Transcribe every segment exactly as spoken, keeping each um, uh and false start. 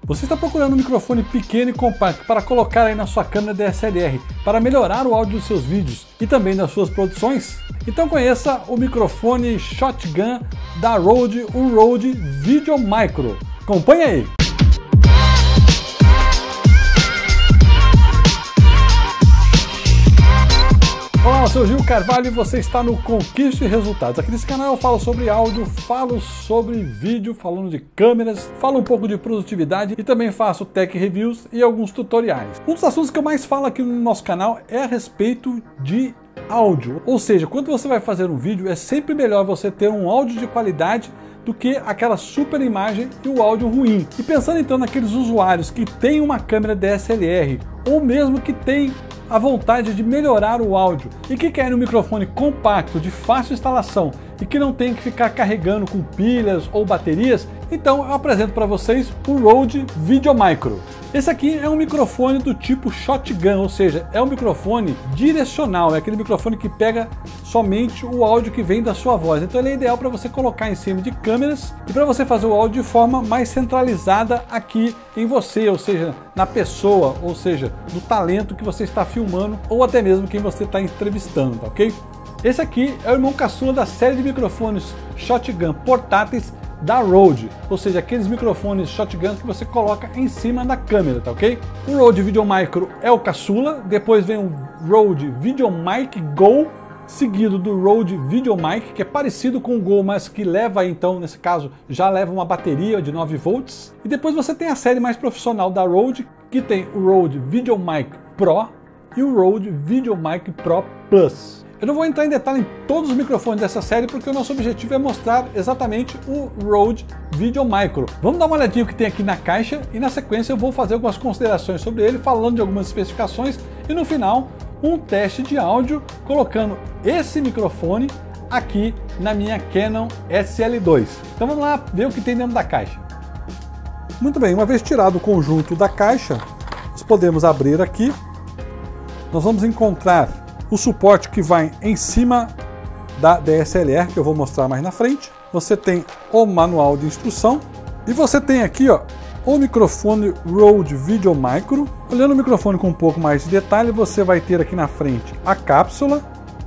Você está procurando um microfone pequeno e compacto para colocar aí na sua câmera D S L R para melhorar o áudio dos seus vídeos e também das suas produções? Então conheça o microfone Shotgun da Rode, o Rode Video Micro. Acompanhe aí! Olá, eu sou Gil Carvalho e você está no Conquiste Resultados. Aqui nesse canal eu falo sobre áudio, falo sobre vídeo, falando de câmeras, falo um pouco de produtividade e também faço tech reviews e alguns tutoriais. Um dos assuntos que eu mais falo aqui no nosso canal é a respeito de áudio. Ou seja, quando você vai fazer um vídeo, é sempre melhor você ter um áudio de qualidade do que aquela super imagem e o áudio ruim. E pensando então naqueles usuários que têm uma câmera D S L R ou mesmo que têm a vontade de melhorar o áudio e que querem um microfone compacto, de fácil instalação e que não tem que ficar carregando com pilhas ou baterias, então eu apresento para vocês o Rode Video Micro. Esse aqui é um microfone do tipo Shotgun, ou seja, é um microfone direcional, é aquele microfone que pega somente o áudio que vem da sua voz. Então ele é ideal para você colocar em cima de câmeras e para você fazer o áudio de forma mais centralizada aqui em você, ou seja, na pessoa, ou seja, no talento que você está filmando ou até mesmo quem você está entrevistando, tá ok? Esse aqui é o irmão caçula da série de microfones Shotgun portáteis da Rode, ou seja, aqueles microfones Shotgun que você coloca em cima da câmera, tá ok? O Rode Video Micro é o caçula, depois vem o Rode Video Mic Go, seguido do Rode Video Mic, que é parecido com o Go, mas que leva, então, nesse caso, já leva uma bateria de nove volts. E depois você tem a série mais profissional da Rode, que tem o Rode Video Mic Pro e o Rode Video Mic Pro Plus. Eu não vou entrar em detalhe em todos os microfones dessa série porque o nosso objetivo é mostrar exatamente o Rode Video Micro. Vamos dar uma olhadinha no que tem aqui na caixa e na sequência eu vou fazer algumas considerações sobre ele, falando de algumas especificações e no final um teste de áudio colocando esse microfone aqui na minha Canon S L dois. Então vamos lá ver o que tem dentro da caixa. Muito bem, uma vez tirado o conjunto da caixa, nós podemos abrir aqui. Nós vamos encontrar o suporte que vai em cima da D S L R, que eu vou mostrar mais na frente. Você tem o manual de instrução e você tem aqui ó, o microfone Rode Video Micro. Olhando o microfone com um pouco mais de detalhe, você vai ter aqui na frente a cápsula.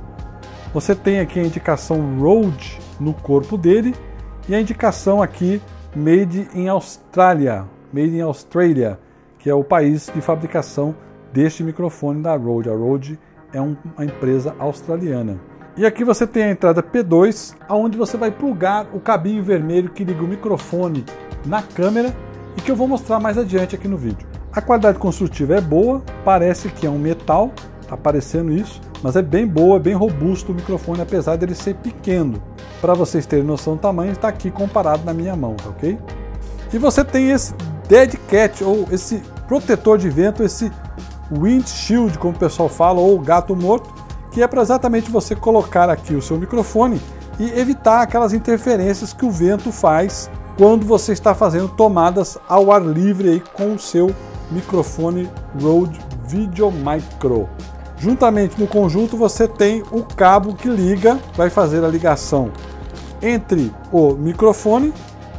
Você tem aqui a indicação Rode no corpo dele e a indicação aqui Made in Australia, Made in Australia, que é o país de fabricação deste microfone da Rode. A Rode é uma empresa australiana. E aqui você tem a entrada P dois, onde você vai plugar o cabinho vermelho que liga o microfone na câmera e que eu vou mostrar mais adiante aqui no vídeo. A qualidade construtiva é boa, parece que é um metal, tá parecendo isso, mas é bem boa, bem robusto o microfone, apesar dele ser pequeno. Para vocês terem noção do tamanho, está aqui comparado na minha mão, tá ok? E você tem esse Dead Cat, ou esse protetor de vento, esse windshield, como o pessoal fala, ou gato morto, que é para exatamente você colocar aqui o seu microfone e evitar aquelas interferências que o vento faz quando você está fazendo tomadas ao ar livre aí com o seu microfone Rode Video Micro. Juntamente no conjunto você tem o cabo que liga, vai fazer a ligação entre o microfone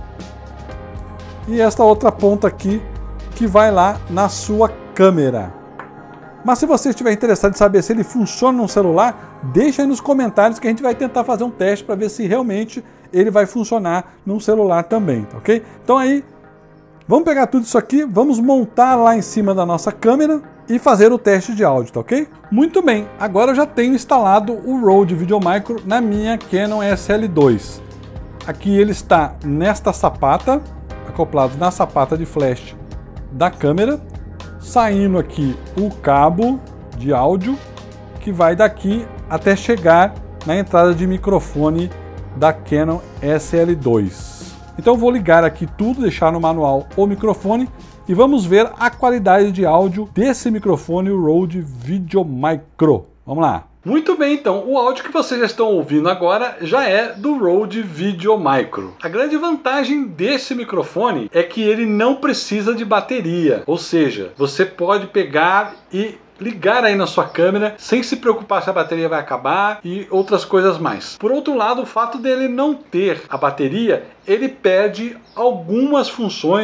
e esta outra ponta aqui que vai lá na sua câmera. Mas se você estiver interessado em saber se ele funciona no celular, deixa aí nos comentários que a gente vai tentar fazer um teste para ver se realmente ele vai funcionar num celular também, tá ok? Então aí, vamos pegar tudo isso aqui, vamos montar lá em cima da nossa câmera e fazer o teste de áudio, tá ok? Muito bem, agora eu já tenho instalado o Rode Video Micro na minha Canon S L dois. Aqui ele está nesta sapata, acoplado na sapata de flash da câmera. Saindo aqui o cabo de áudio que vai daqui até chegar na entrada de microfone da Canon S L dois. Então eu vou ligar aqui tudo, deixar no manual o microfone e vamos ver a qualidade de áudio desse microfone, o Rode Video Micro. Vamos lá. Muito bem, então, o áudio que vocês já estão ouvindo agora já é do Rode Video Micro. A grande vantagem desse microfone é que ele não precisa de bateria, ou seja, você pode pegar e ligar aí na sua câmera sem se preocupar se a bateria vai acabar e outras coisas mais. Por outro lado, o fato dele não ter a bateria, ele perde algumas funções,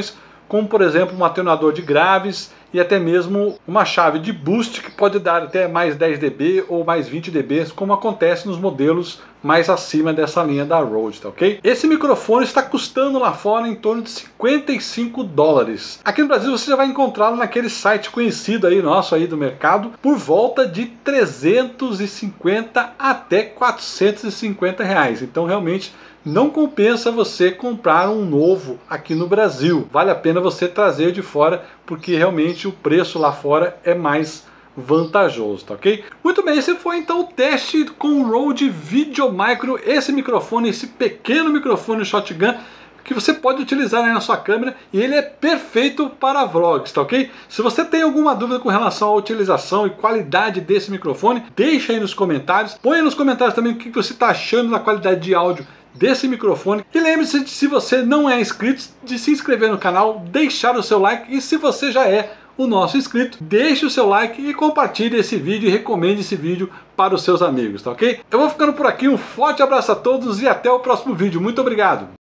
como por exemplo um atenuador de graves e até mesmo uma chave de boost que pode dar até mais dez decibéis ou mais vinte decibéis, como acontece nos modelos mais acima dessa linha da Rode, tá ok? Esse microfone está custando lá fora em torno de cinquenta e cinco dólares. Aqui no Brasil você já vai encontrá-lo naquele site conhecido aí nosso aí do mercado por volta de trezentos e cinquenta até quatrocentos e cinquenta reais. Então realmente não compensa você comprar um novo aqui no Brasil. Vale a pena você trazer de fora, porque realmente o preço lá fora é mais vantajoso, tá ok? Muito bem, esse foi então o teste com o Rode VideoMicro, esse microfone, esse pequeno microfone shotgun, que você pode utilizar aí na sua câmera, e ele é perfeito para vlogs, tá ok? Se você tem alguma dúvida com relação à utilização e qualidade desse microfone, deixa aí nos comentários. Põe aí nos comentários também o que você está achando da qualidade de áudio desse microfone. E lembre-se de, se você não é inscrito, de se inscrever no canal, deixar o seu like, e se você já é o nosso inscrito, deixe o seu like e compartilhe esse vídeo e recomende esse vídeo para os seus amigos, tá ok? Eu vou ficando por aqui, um forte abraço a todos e até o próximo vídeo. Muito obrigado!